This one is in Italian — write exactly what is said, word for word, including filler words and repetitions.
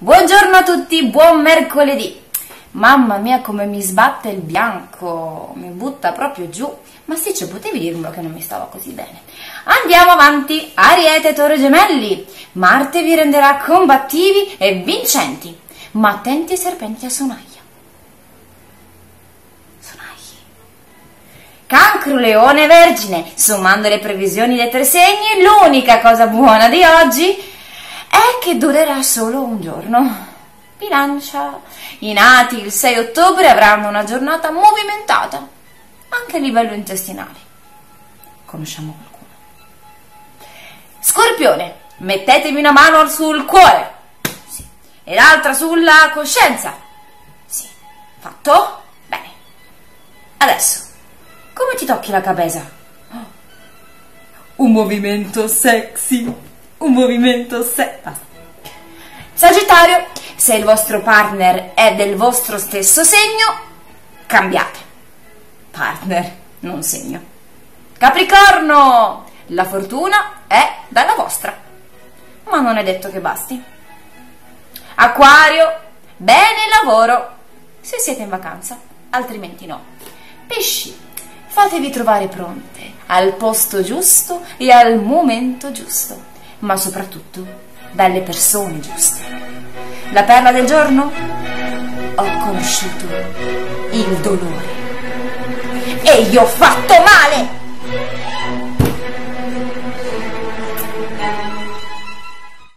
Buongiorno a tutti, buon mercoledì. Mamma mia come mi sbatte il bianco, mi butta proprio giù. Ma sì, cioè, potevi dirmelo che non mi stava così bene. Andiamo avanti. Ariete, Toro, Gemelli. Marte vi renderà combattivi e vincenti, ma attenti ai serpenti a sonaglia. Sonagli. Cancro, Leone, Vergine. Sommando le previsioni dei tre segni, l'unica cosa buona di oggi è che durerà solo un giorno. Bilancia. I nati il sei ottobre avranno una giornata movimentata, anche a livello intestinale. Conosciamo qualcuno? Scorpione, mettetemi una mano sul cuore, sì, e l'altra sulla coscienza, sì, fatto? Bene. Adesso, come ti tocchi la cabeza? Oh. Un movimento sexy. Un movimento se... Sagittario, se il vostro partner è del vostro stesso segno, cambiate. Partner, non segno. Capricorno, la fortuna è dalla vostra, ma non è detto che basti. Acquario, bene il lavoro, se siete in vacanza, altrimenti no. Pesci, fatevi trovare pronte al posto giusto e al momento giusto, ma soprattutto dalle persone giuste. La perla del giorno? Ho conosciuto il dolore e gli ho fatto male!